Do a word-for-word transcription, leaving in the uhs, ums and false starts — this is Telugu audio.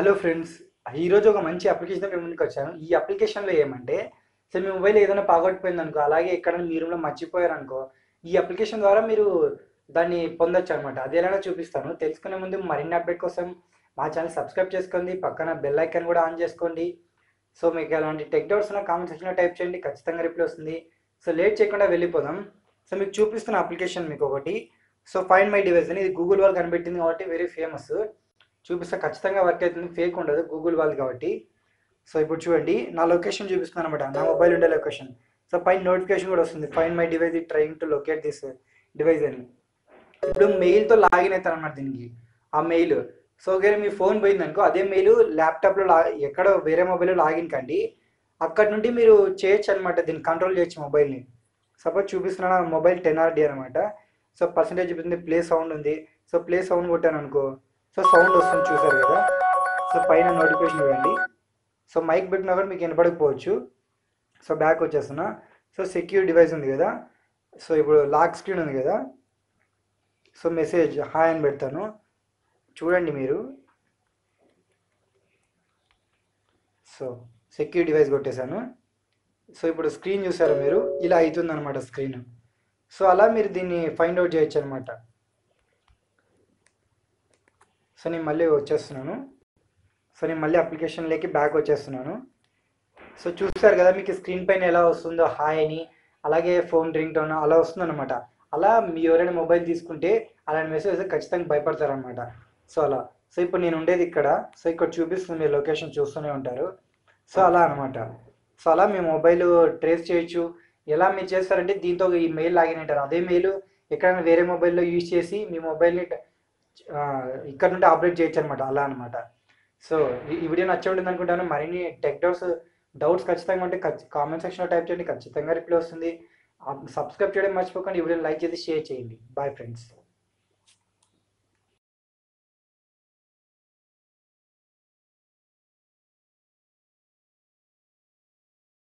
Hello friends. ఈరోజు ఒక మంచి అప్లికేషన్‌తో మీ ముందుకు వచ్చాను. ఈ అప్లికేషన్‌లో ఏమంటే, సో మీ మొబైల్ ఏదైనా పోగొట్టుపోయిందనుకో, అలాగే ఎక్కడైనా మీ రూమ్‌లో మర్చిపోయారనుకో, ఈ అప్లికేషన్ ద్వారా మీరు దాన్ని పొందొచ్చనమాట. అది ఎలాగో చూపిస్తాను. తెలుసుకునే ముందు మరిన్ని అప్డేట్ కోసం మా ఛానల్ సబ్స్క్రైబ్ చేసుకోండి. పక్కన బెల్ ఐకాన్ కూడా ఆన్ చేసుకోండి. సో మీకు ఎలాంటి టెక్ డౌట్స్ ఉన్నా కామెంట్ సెక్షన్‌లో టైప్ చేయండి. ఖచ్చితంగా రిప్లై వస్తుంది. సో లేట్ చేయకుండా వెళ్ళిపోదాం. సో మీకు చూపిస్తున్న అప్లికేషన్ మీకొకటి. సో ఫైండ్ మై డివైస్ అని ఇది గూగుల్ వాళ్ళు కనిపెట్టింది కాబట్టి వెరీ ఫేమస్. చూపిస్తే ఖచ్చితంగా వర్క్ అవుతుంది. ఫేక్ ఉండదు, గూగుల్ వాళ్ళది కాబట్టి. సో ఇప్పుడు చూడండి, నా లొకేషన్ చూపిస్తున్నాను అనమాట, నా మొబైల్ ఉండే లొకేషన్. సో పైన నోటిఫికేషన్ కూడా వస్తుంది, ఫైండ్ మై డివైస్ ఈ trying to locate this device అని. ఇప్పుడు మెయిల్తో లాగిన్ అవుతాను అనమాట దీనికి. ఆ మెయిల్, సో ఒకవేళ మీ ఫోన్ పోయింది అనుకో, అదే మెయిల్ ల్యాప్టాప్లో లా ఎక్కడ వేరే మొబైల్లో లాగిన్ కండి, అక్కడ నుండి మీరు చేయొచ్చు అనమాట, దీన్ని కంట్రోల్ చేయొచ్చు మొబైల్ని. సపోజ్ చూపిస్తున్నా మొబైల్ టెన్ ఆర్డి అనమాట. సో పర్సంటేజ్ చూపిస్తుంది, ప్లే సౌండ్ ఉంది. సో ప్లే సౌండ్ కొట్టాను అనుకో, సో సౌండ్ వస్తుంది, చూసారు కదా. సో పైన నోటిఫికేషన్ చూడండి. సో మైక్ పెట్టినా కూడా మీకు వినపడకపోవచ్చు. సో బ్యాక్ వచ్చేస్తున్నా. సో సెక్యూర్ డివైస్ ఉంది కదా. సో ఇప్పుడు లాక్ స్క్రీన్ ఉంది కదా. సో మెసేజ్ హాయ్ అని పెడతాను, చూడండి మీరు. సో సెక్యూర్ డివైస్ కొట్టేశాను. సో ఇప్పుడు స్క్రీన్ చూసారు మీరు, ఇలా అవుతుంది అనమాట స్క్రీన్. సో అలా మీరు దీన్ని ఫైండ్ అవుట్ చేయొచ్చు అనమాట. సో నేను మళ్ళీ వచ్చేస్తున్నాను. సో నేను మళ్ళీ అప్లికేషన్లోకి బ్యాక్ వచ్చేస్తున్నాను. సో చూసారు కదా, మీకు స్క్రీన్ పైన ఎలా వస్తుందో హాయ్ అని, అలాగే ఫోన్ రింగ్ టోన్ అలా వస్తుంది అనమాట. అలా మీ ఎవరైనా మొబైల్ తీసుకుంటే అలాంటి మెసేజ్ ఖచ్చితంగా భయపడతారనమాట. సో అలా. సో ఇప్పుడు నేను ఉండేది ఇక్కడ. సో ఇక్కడ చూపిస్తుంది, మీరు లొకేషన్ చూస్తూనే ఉంటారు. సో అలా అనమాట. సో అలా మీ మొబైల్ ట్రేస్ చేయొచ్చు. ఎలా మీరు చేస్తారంటే, దీంతో ఈ మెయిల్ లాగిన్ అంటారు, అదే మెయిల్ ఎక్కడైనా వేరే మొబైల్లో యూజ్ చేసి మీ మొబైల్ని ఇక్కడ నుండి ఆపరేట్ చేయొచ్చు అనమాట. అలా అనమాట. సో ఈ వీడియో నచ్చే ఉంటుంది అనుకుంటాను. మరిన్ని టెక్ డౌట్స్ డౌట్స్ ఖచ్చితంగా ఉంటే కామెంట్ సెక్షన్లో టైప్ చేయండి, ఖచ్చితంగా రిప్లై వస్తుంది. సబ్స్క్రైబ్ చేయడం మర్చిపోకండి. ఈ వీడియోని లైక్ చేసి షేర్ చేయండి. Bye friends.